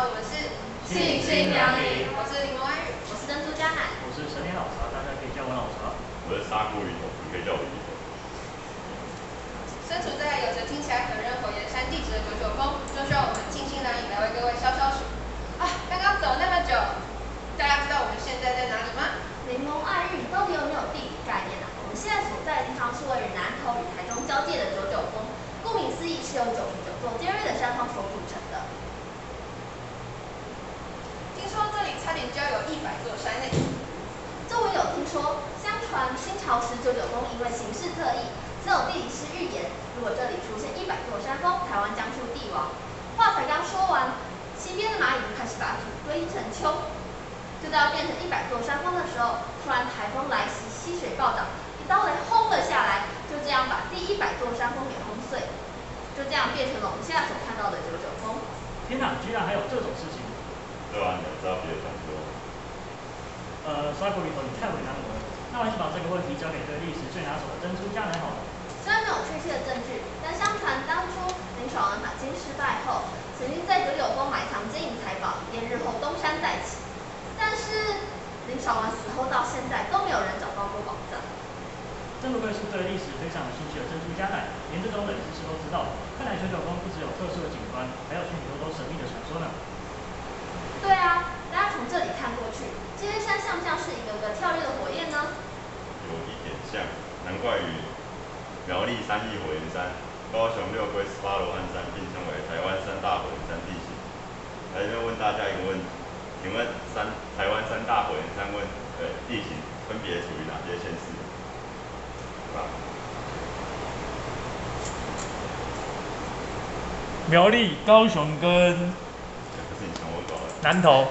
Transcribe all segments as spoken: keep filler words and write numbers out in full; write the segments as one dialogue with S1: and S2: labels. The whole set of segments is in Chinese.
S1: 好，我们是
S2: 信心良
S1: 民，我是柠檬安语，
S3: 我是珍珠加奶，
S2: 我是神田老茶，大家可以叫我老茶。
S4: 我是砂锅鱼头，你可以叫我鱼头。
S1: 身处在有着听起来很热火焰山地质的九九峰，就需要我们静心良意来为各位消消暑。啊，刚刚走那么久，大家知道我们现在在哪里吗？
S3: 柠檬爱玉到底有没有地理概念啊？我们现在所在的地方是位于南投与台中交界的九九峰，顾名思义是由九十九座尖锐的山峰所组成的。
S1: 听说这里差点就要有一百座山呢。
S3: 这我有听说，相传清朝时九九峰因为形势特异，曾有地理师预言，如果这里出现一百座山峰，台湾将出帝王。话才刚说完，西边的蚂蚁就开始把土堆成丘。就在要变成一百座山峰的时候，突然台风来袭，溪水暴涨，一刀雷轰了下来，就这样把第一百座山峰给轰碎，就这样变成了我们现在所看到的九九峰。
S2: 天哪，居然还有这种事情！
S4: 对啊，你有知道别的传说？
S2: 呃，砂锅鱼头，你太为难我了。那我还是把这个问题交给对历史最拿手的珍珠加奶好了。
S3: 虽然没有确切的证据，但相传当初林爽文把金失败后，曾经在九九峰埋藏金银财宝，以便日后东山再起。但是林爽文死后到现在都没有人找到过宝藏。
S2: 真不愧是对历史非常有兴趣的珍珠加奶，连这种冷知识都知道。看来九九峰不只有特殊的景观，还有许多都神秘的传说呢。
S3: 对啊，大家从这里看过去，这些山像不像是一个个跳跃的火焰呢？
S4: 有一点像，难怪与苗栗三义火焰山、高雄六龟十八罗汉山并称为台湾三大火焰山地形。来这边问大家一个问题，请问三台湾三大火焰山问呃地形分别属于哪些县市？
S5: 苗栗、高雄跟
S4: 可是你抢我稿了。
S5: 南投。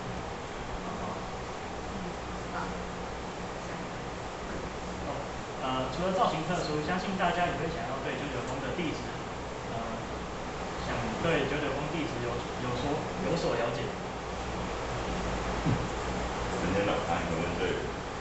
S2: 呃，除了造型特殊，相信大家也会想要对九九峰的地质，呃，想对九九峰地质有有所有所了解。
S4: 今天老大，你问对。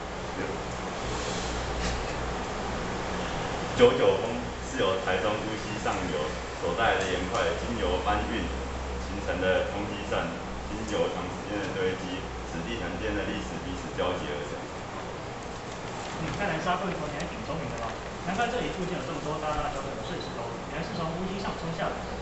S4: 九九峰是由台中都溪上游所带来的岩块经由搬运形成的冲积扇，经由长时间的堆积，使地层间的历史彼此交集而成。
S2: 嗯，看来砂锅鱼头你还挺聪明的嘛，难怪这里附近有这么多大大小小的碎石头，原来是从屋脊上冲下来的。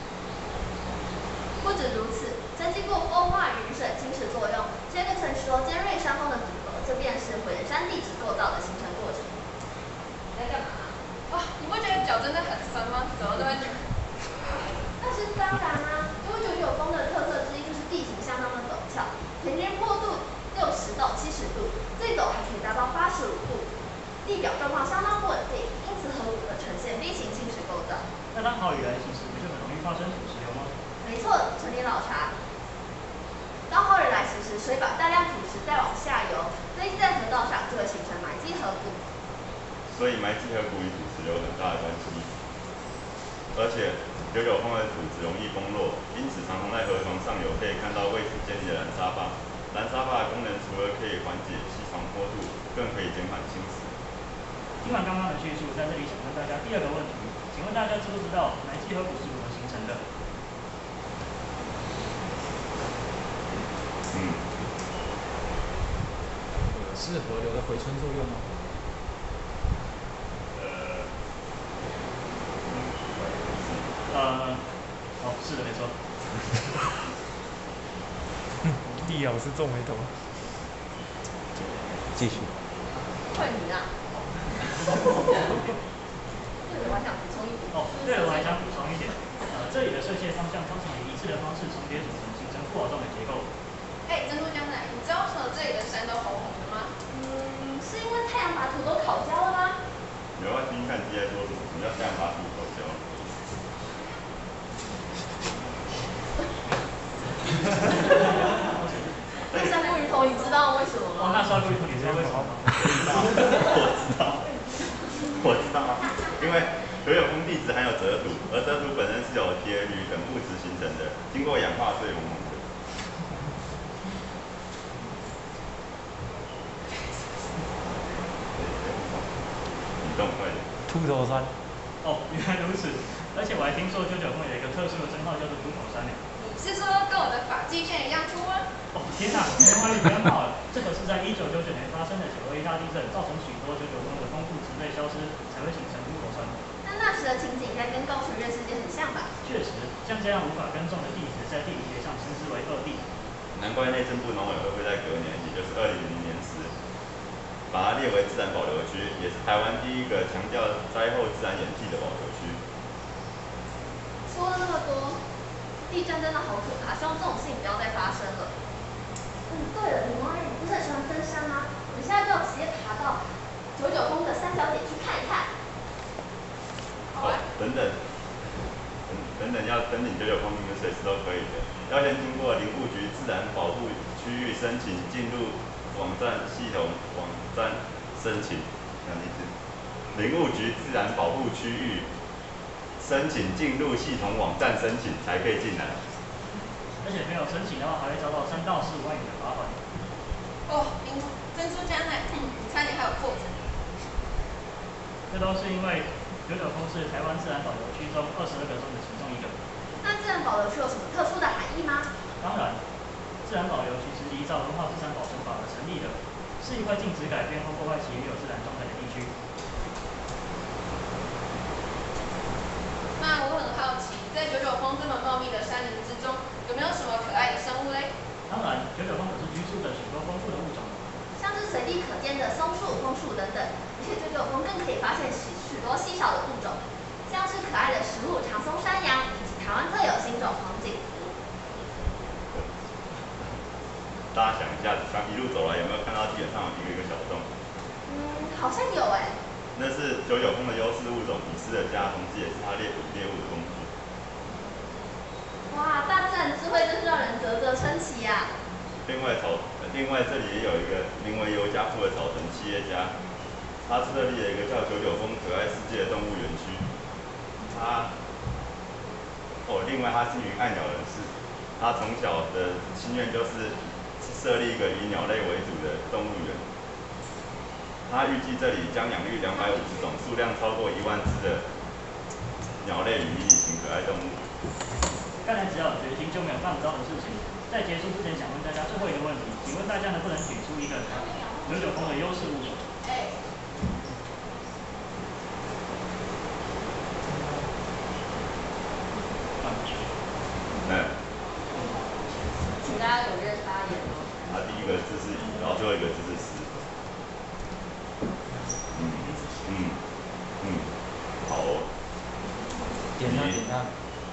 S3: 不止如此，曾经过风化雨水侵蚀作用，这个成熟尖锐山峰的组合，这便是火焰山地质构造的形成过程。你在干嘛？
S1: 哇，你不觉得脚真的很酸吗？走了这么久。
S3: 那是当然啊，因为九九峰的特色之一就是地形相当的陡峭，平均坡度六十到七十度，最陡还可以达到八十五度，地表状况相当不稳定，因此河谷的呈现 V 型侵蚀构造。
S2: 那当豪雨来袭时，不就很容易发生土石流吗？
S3: 没错，陈年老茶。当豪雨来袭时，水把大量土石带往下游，堆积在河道上，就会形成埋积河谷。
S4: 所以埋积河谷与土石有很大的关系。而且九九峰的土质容易崩落，因此常常在河床上游可以看到位置尖利的蓝沙坝。蓝沙坝的功能除了可以缓解溪床坡度，更可以减缓侵蚀。
S2: 听完刚刚的叙述，在这里想问大家第二个问题，请问大家知不知道埋积河谷是如何形成的？
S4: 嗯，
S5: 是河流的回春作用吗？
S2: 呃，哦，是的，没错。
S5: 易老师皱眉头。继续。
S3: 换你啦。对，我还想补充一点。
S2: 哦，对了，我还想补充一点，呃，这里的射线方向通常以一致的方式重叠组成，形成不扰动的结构。
S1: 哎，珍珠江奶，你知道为什么这里的山都红红的吗？
S3: 嗯，是因为太阳把土都烤焦了吗？
S4: 你要不要听听看鸡在说什么？什么叫太阳把土烤焦？
S3: 那砂锅鱼头，你知道为什么
S2: 哦，
S3: 吗？
S2: 那砂锅鱼头你知道为什么吗？
S4: 我知道，我知道，因为九九峰地质含有折土，而折土本身是由铁铝等物质形成的，经过氧化所以红红的。你动快点。
S5: 秃头山。
S2: 哦，原来如此。而且我还听说九九峰有一个特殊的称号叫做秃头山呢。
S1: 你是说跟我的发际线一样粗吗？
S2: 哦天哪，梅花玉不要闹了，这个是在一九九九年发生的九二一大地震，造成许多九九峰的丰富植被消失，才会形成乌头川。
S3: 那那时的情景应该跟共学院事件很像吧？
S2: 确实，像这样无法跟踪的地址，在地理学上称之为恶地。
S4: 难怪内政部农委会会在隔年，也就是二零零零年时，把它列为自然保留区，也是台湾第一个强调灾后自然演替的保留区。
S3: 说了那么多，地震真的好可怕，希望这种事情不要再发生了。嗯，对了，李光宇，你不是很喜欢登山吗？我们现在就要直接爬到九九峰的三角点去看一看。
S1: 好啊。
S4: 等等，等等等要登顶九九峰，你们随时都可以的。要先经过林务局自然保护区域申请进入网站系统网站申请，那你是林务局自然保护区域申请进入系统网站申请才可以进来。
S2: 而且没有申请的话，还会遭到三到十五万元的罚款。
S1: 哦，珍珍珠加奶，嗯，差点还有破绽。
S2: 这都是因为九九峰是台湾自然保留区中二十二个中的其中一个。
S3: 那自然保留区有什么特殊的含义吗？
S2: 当然，自然保留区是依照文化资产保存法而成立的，是一块禁止改变或破坏其原有自然状态的地区。
S1: 那我很好奇，在九九峰这么茂密的山林之中，有没有什么可爱的生物嘞？
S2: 当然，九九峰可是居住着许多丰富的物种，
S3: 像是随地可见的松树、枫树等等，而且九九峰更可以发现许许多稀少的物种，像是可爱的石鹿、长鬃山羊，以及台湾特有新种黄锦鸻。
S4: 大家想一下，刚一路走来有没有看到基本上有一个一个小洞？
S3: 嗯，好像有哎、欸。
S4: 那是九九峰的优势物种，隐士的家，同时也是它猎捕猎物的工具。
S3: 哇，大自然智慧真是让人啧啧称奇呀、啊！
S4: 另外草，另外这里也有一个名为尤家富的草屯企业家，他设立了一个叫九九峰可爱世界的动物园区。他，哦，另外他是一名爱鸟人士，他从小的心愿就是设立一个以鸟类为主的动物园。他预计这里将养育两百五十种、数量超过一万只的鸟类与迷你型可爱动物。
S2: 看来只要有决心就没有办不到的事情。在结束之前，想问大家最后一个问题，请问大家能不能举出一个九九峰的优势物种？
S1: 哎。
S4: 嗯。
S3: 请大家踊跃发言哦。
S4: 他第一个字是乙，然后最后一个字是十。嗯嗯嗯，好哦。
S5: 点他点他。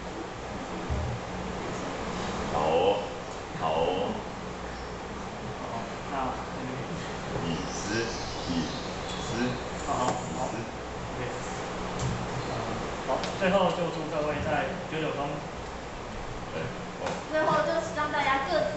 S4: 好哦，好哦。
S2: 好，那
S4: 乙十乙十。
S2: 好好好。OK。好，最后就祝各位在九九峰。
S4: 对。哦。
S3: 最后就让大家各自